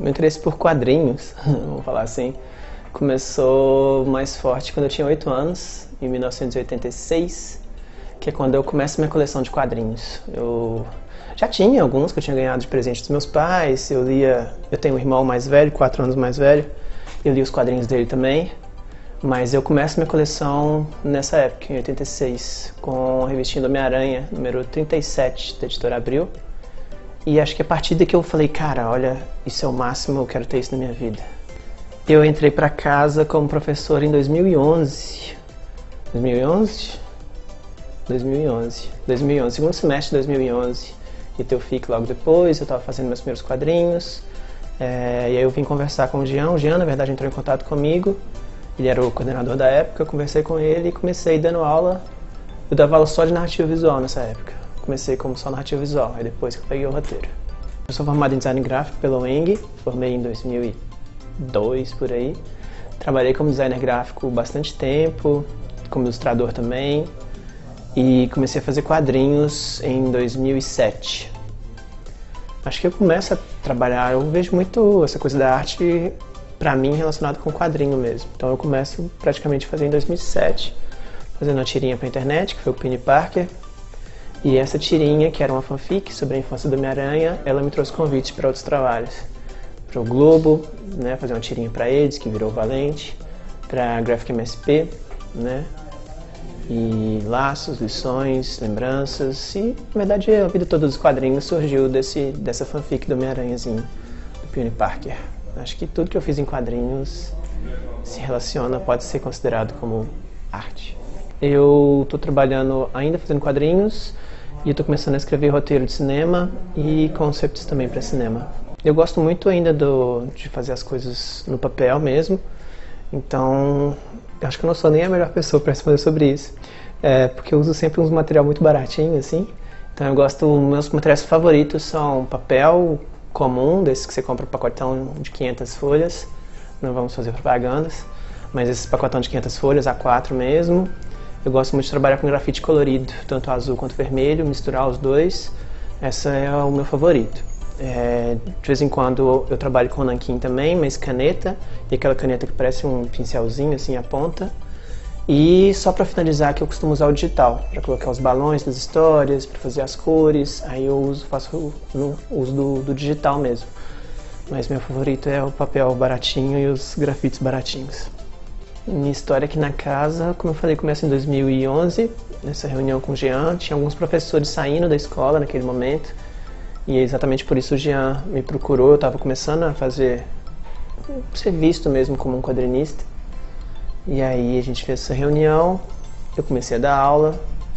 Meu interesse por quadrinhos, vamos falar assim, começou mais forte quando eu tinha 8 anos, em 1986, que é quando eu começo minha coleção de quadrinhos. Eu já tinha alguns que eu tinha ganhado de presente dos meus pais, eu tenho um irmão mais velho, 4 anos mais velho, eu li os quadrinhos dele também, mas eu começo minha coleção nessa época, em 86, com a revistinha do Homem-Aranha, número 37, da Editora Abril. E acho que a partir daí que eu falei, cara, olha, isso é o máximo, eu quero ter isso na minha vida. Eu entrei pra casa como professor em 2011. 2011? 2011. 2011, segundo semestre de 2011. E eu fiquei logo depois, eu tava fazendo meus primeiros quadrinhos. E aí eu vim conversar com o Jean, na verdade entrou em contato comigo. Ele era o coordenador da época, eu conversei com ele e comecei dando aula. Eu dava aula só de narrativa visual nessa época. Comecei como só narrativa visual, aí depois que eu peguei o roteiro. Eu sou formado em design gráfico pela UENG, formei em 2002, por aí. Trabalhei como designer gráfico bastante tempo, como ilustrador também. E comecei a fazer quadrinhos em 2007. Acho que eu começo a trabalhar, eu vejo muito essa coisa da arte, pra mim, relacionada com quadrinho mesmo. Então eu começo praticamente a fazer em 2007, fazendo uma tirinha pra internet, que foi o Penny Parker. E essa tirinha, que era uma fanfic sobre a infância do Homem-Aranha, ela me trouxe convites para outros trabalhos. Para o Globo, né, fazer uma tirinha para eles, que virou Valente, para Graphic MSP, né, e laços, lições, lembranças, e na verdade a vida toda dos quadrinhos surgiu dessa fanfic do Homem-Aranhazinho, do Penny Parker. Acho que tudo que eu fiz em quadrinhos se relaciona, pode ser considerado como arte. Eu estou trabalhando ainda fazendo quadrinhos, e eu tô começando a escrever roteiro de cinema e concepts também para cinema. Eu gosto muito ainda de fazer as coisas no papel mesmo, então eu acho que eu não sou nem a melhor pessoa para responder sobre isso, porque eu uso sempre uns material muito baratinho assim. Então eu gosto, meus materiais favoritos são papel comum, desses que você compra um pacotão de 500 folhas, não vamos fazer propagandas, mas esse pacotão de 500 folhas, A4 mesmo. Eu gosto muito de trabalhar com grafite colorido, tanto azul quanto vermelho, misturar os dois. Esse é o meu favorito. De vez em quando eu trabalho com nanquim também, mas caneta, e aquela caneta que parece um pincelzinho assim, a ponta. E só para finalizar que eu costumo usar o digital, para colocar os balões das histórias, para fazer as cores, aí eu faço uso do digital mesmo. Mas meu favorito é o papel baratinho e os grafites baratinhos. Minha história aqui na casa, como eu falei, começa em 2011, nessa reunião com o Jean. Tinha alguns professores saindo da escola naquele momento, e exatamente por isso o Jean me procurou. Eu estava começando a ser visto mesmo como um quadrinista. E aí a gente fez essa reunião, eu comecei a dar aula,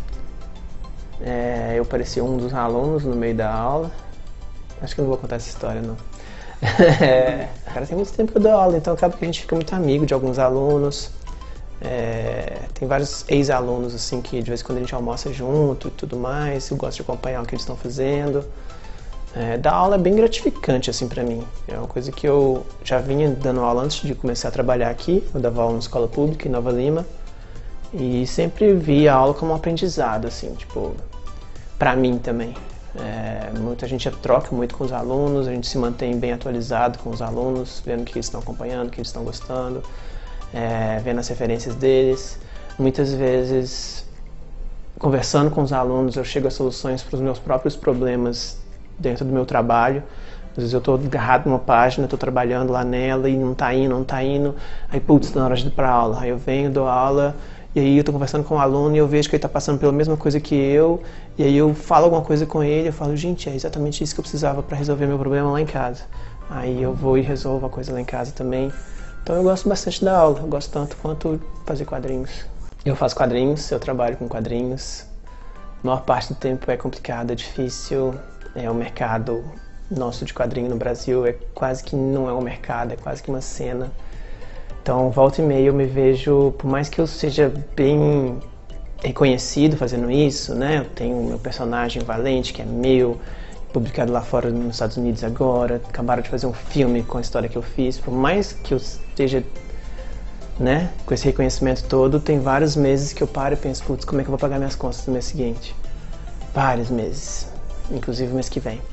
eu parecia um dos alunos no meio da aula. Acho que eu não vou contar essa história não. Cara, tem muito tempo que eu dou aula, então acaba que a gente fica muito amigo de alguns alunos. Tem vários ex-alunos assim que de vez em quando a gente almoça junto e tudo mais. Eu gosto de acompanhar o que eles estão fazendo. Dar aula é bem gratificante assim pra mim. É uma coisa que eu já vinha dando aula antes de começar a trabalhar aqui. Eu dava aula na escola pública em Nova Lima e sempre vi a aula como um aprendizado assim, tipo, pra mim também. Muita gente troca muito com os alunos, a gente se mantém bem atualizado com os alunos, vendo o que eles estão acompanhando, o que eles estão gostando, vendo as referências deles. Muitas vezes, conversando com os alunos, eu chego a soluções para os meus próprios problemas dentro do meu trabalho. Às vezes eu estou agarrado numa página, estou trabalhando lá nela e não está indo, aí putz, tá na hora de ir para aula, aí eu venho, dou aula. E aí eu estou conversando com um aluno e eu vejo que ele está passando pela mesma coisa que eu, e aí eu falo alguma coisa com ele, eu falo, gente, é exatamente isso que eu precisava para resolver meu problema lá em casa. Aí eu vou e resolvo a coisa lá em casa também. Então eu gosto bastante da aula, eu gosto tanto quanto fazer quadrinhos. Eu faço quadrinhos, eu trabalho com quadrinhos. A maior parte do tempo é complicado, é difícil. O mercado nosso de quadrinho no Brasil quase que não é um mercado, é quase que uma cena. Então, volta e meia eu me vejo, por mais que eu seja bem reconhecido fazendo isso, né? Eu tenho o meu personagem Valente, que é meu, publicado lá fora nos Estados Unidos agora. Acabaram de fazer um filme com a história que eu fiz. Por mais que eu esteja, né, com esse reconhecimento todo, tem vários meses que eu paro e penso, putz, como é que eu vou pagar minhas contas no mês seguinte? Vários meses, inclusive o mês que vem.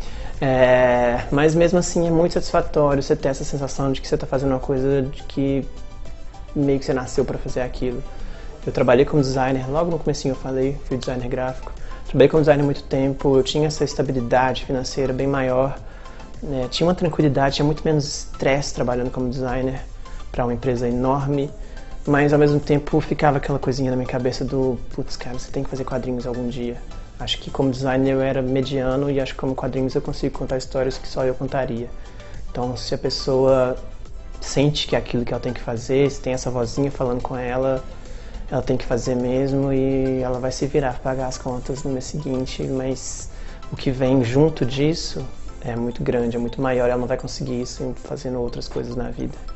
Mas mesmo assim é muito satisfatório você ter essa sensação de que você está fazendo uma coisa de que meio que você nasceu para fazer aquilo. Eu trabalhei como designer, logo no comecinho eu falei, fui designer gráfico. Trabalhei como designer há muito tempo, eu tinha essa estabilidade financeira bem maior, né? Tinha uma tranquilidade, tinha muito menos estresse trabalhando como designer para uma empresa enorme, mas ao mesmo tempo ficava aquela coisinha na minha cabeça do, putz, cara, você tem que fazer quadrinhos algum dia. Acho que como designer eu era mediano e acho que como quadrinhos eu consigo contar histórias que só eu contaria. Então se a pessoa sente que é aquilo que ela tem que fazer, se tem essa vozinha falando com ela, ela tem que fazer mesmo e ela vai se virar, pagar as contas no mês seguinte, mas o que vem junto disso é muito grande, é muito maior, ela não vai conseguir isso fazendo outras coisas na vida.